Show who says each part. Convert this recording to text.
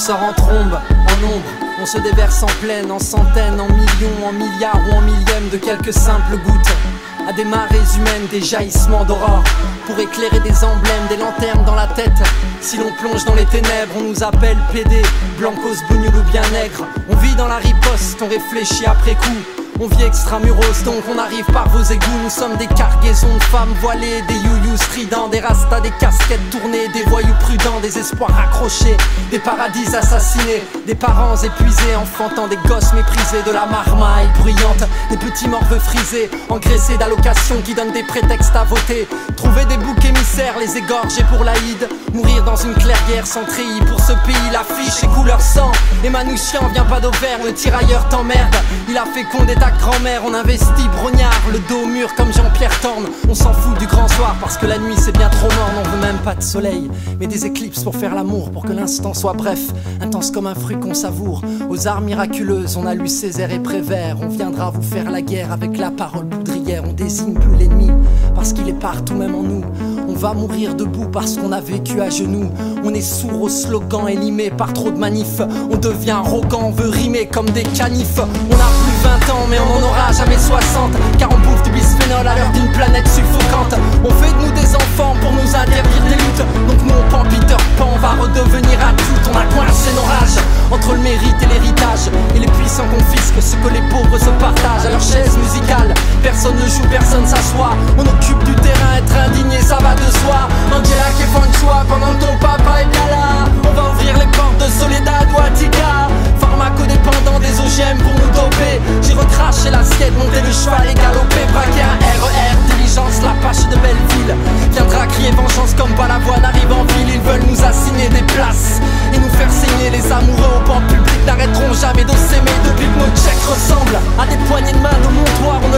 Speaker 1: sort en trombe, en ombre, on se déverse en pleine, en centaines, en millions, en milliards ou en millièmes de quelques simples gouttes. À des marées humaines, des jaillissements d'aurore, pour éclairer des emblèmes, des lanternes dans la tête. Si l'on plonge dans les ténèbres, on nous appelle PD, blancos, bougnoul ou bien nègre. On vit dans la riposte, on réfléchit après coup. On vit extramuros, donc on arrive par vos égouts. Nous sommes des cargaisons de femmes voilées, des you-you stridents, des rastas, des casquettes tournées, des voyous prudents, des espoirs accrochés, des paradis assassinés, des parents épuisés, enfantant des gosses méprisés, de la marmaille bruyante, des petits morveux frisés, engraissés d'allocations qui donnent des prétextes à voter. Trouver des boucs émissaires, les égorger pour l'Aïd, mourir dans une clairière sans treillis pour ce pays, l'affiche et couleur sang. Et Manouchian vient pas d'Auvergne, le tirailleur t'emmerde, il a fécondé ta grand-mère, on investit brognard, le dos au mur comme Jean-Pierre Thorne. On s'en fout du grand soir parce que la nuit c'est bien trop morne. On veut même pas de soleil, mais des éclipses pour faire l'amour, pour que l'instant soit bref, intense comme un fruit qu'on savoure. Aux arts miraculeuses, on a lu Césaire et Prévert. On viendra vous faire la guerre avec la parole poudrière. On désigne plus l'ennemi parce qu'il est partout même en nous. On va mourir debout parce qu'on a vécu à genoux. On est sourd aux slogans élimés par trop de manifs. On devient arrogant, on veut rimer comme des canifs. On a plus 20 ans mais on n'en aura jamais 60, car on bouffe du bisphénol à l'heure d'une planète suffocante. On fait de nous des enfants pour nous interdire des luttes. Donc nous on prend Peter Pan, on va redevenir adulte. On a coincé nos rages entre le mérite et l'héritage, et les puissants confisquent ce que les pauvres se partagent. À leur chaise musicale, personne ne joue, personne s'assoit. On occupe du terrain, être indigné ça va de soi. Angela qui fait un choix pendant que ton papa est bien là. On va ouvrir les portes de Soledad ou Attica. Pharmacodépendant des OGM pour nous doper. J'ai recraché l'assiette, monté le cheval et galopé. Braqué un RER, diligence, l'Apache de Belleville viendra crier vengeance comme Balavoine arrive en ville. Ils veulent nous assigner des places et nous faire saigner. Les amoureux au banc public n'arrêteront jamais de s'aimer depuis que nos tchèques ressemblent à des poignées de main de montoir.